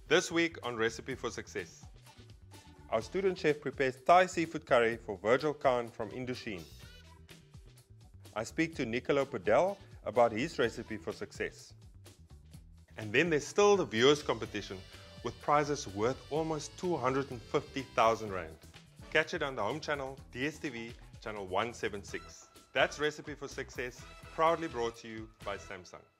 This week on Recipe for Success. Our student chef prepares Thai seafood curry for Virgil Khan from Indochine. I speak to Nicolo Podell about his recipe for success. And then there's still the viewers competition with prizes worth almost 250,000 Rand. Catch it on the home channel, DSTV, channel 176. That's Recipe for Success, proudly brought to you by Samsung.